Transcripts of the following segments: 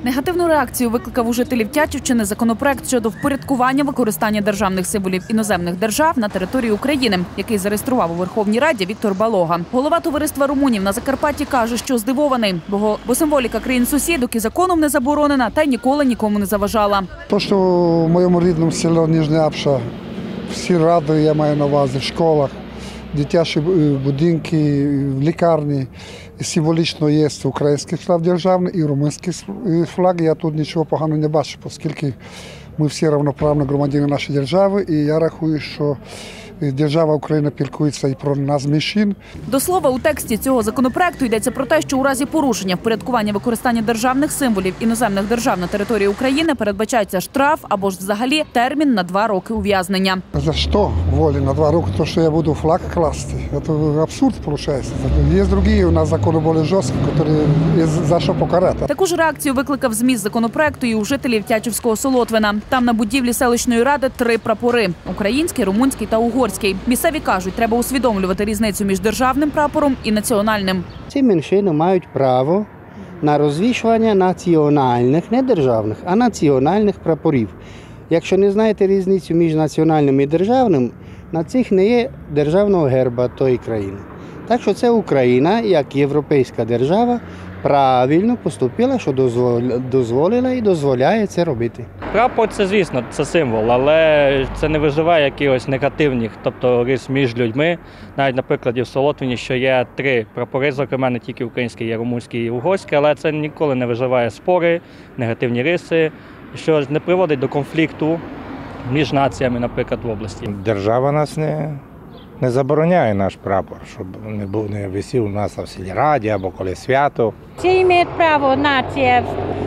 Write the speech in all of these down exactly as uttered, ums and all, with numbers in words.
Негативну реакцію викликав у жителів Тячівщини законопроект щодо впорядкування використання державних символів іноземних держав на території України, який зареєстрував у Верховній Раді Віктор Балога. Голова товариства румунів на Закарпатті каже, що здивований, бо, бо символіка країн-сусідок і законом не заборонена та й ніколи нікому не заважала. То, що в моєму рідному селі Ніжня Апша всі раді, я маю на увазі, в школах, дитячі будинки, в лікарні. Символічно є український флаг державний і румунський флаг. Я тут нічого поганого не бачу, оскільки ми всі рівноправні громадяни нашої держави. І я рахую, що держава Україна піклується і про нас меншин. До слова, у тексті цього законопроекту йдеться про те, що у разі порушення впорядкування використання державних символів іноземних держав на території України передбачається штраф або ж взагалі термін на два роки ув'язнення. За що волі на два роки? То, що я буду флаг класти. Це абсурд, виходить. Є інші у нас закони більш жорсткі, які є за що покарати. Таку ж реакцію викликав зміст законопроекту і у жителів Тячівського Солотвина. Там на будівлі селищної ради три прапори – український, румунський та угорський. Місцеві кажуть, треба усвідомлювати різницю між державним прапором і національним. Ці меншини мають право на розвішування національних, не державних, а національних прапорів. Якщо не знаєте різницю між національним і державним, на цих не є державного герба тої країни. Так що це Україна, як європейська держава, правильно поступила, що дозволила і дозволяє це робити. Прапор – це, звісно, це символ, але це не виживає якихось негативних, тобто рис між людьми. Навіть, наприклад, в Солотвині, що є три прапори, зокрема, не тільки український, є румунський і угорський, але це ніколи не виживає спори, негативні риси, що не приводить до конфлікту між націями, наприклад, в області. Держава нас не... не забороняє наш прапор, щоб не був не висів у нас в сільраді або коли свято. Всі мають право, нація,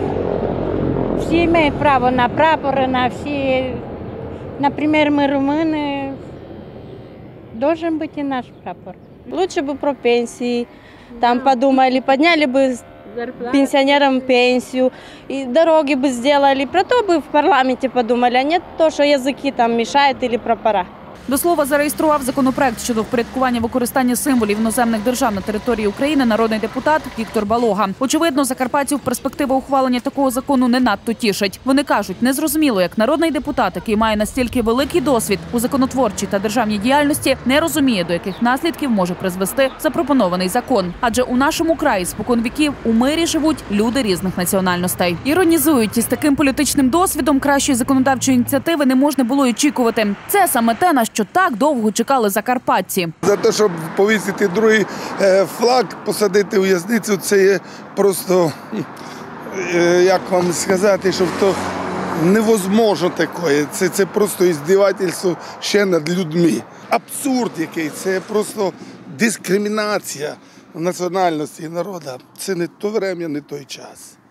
всі мають право на прапори, на всі. Наприклад, ми румыны, должен бути і наш прапор. Лучше бы про пенсии, там подумали, подняли бы пенсионерам пенсию, и дороги бы сделали, про то бы в парламенте подумали, а не то, что языки там мешают или прапора. До слова, зареєстрував законопроект щодо впорядкування використання символів іноземних держав на території України народний депутат Віктор Балога. Очевидно, закарпатців перспектива ухвалення такого закону не надто тішить. Вони кажуть, незрозуміло, як народний депутат, який має настільки великий досвід у законотворчій та державній діяльності, не розуміє, до яких наслідків може призвести запропонований закон. Адже у нашому краї спокон віків у мирі живуть люди різних національностей. Іронізують, із таким політичним досвідом кращої законодавчої ініціативи не можна було й очікувати. Це саме те, на що так довго чекали закарпатці. За те, щоб повісити другий флаг, посадити у в'язницю, це є просто, як вам сказати, що то невозможно таке. Це, це просто іздівательство ще над людьми. Абсурд який, це просто дискримінація національності і народу. Це не то время, не той час.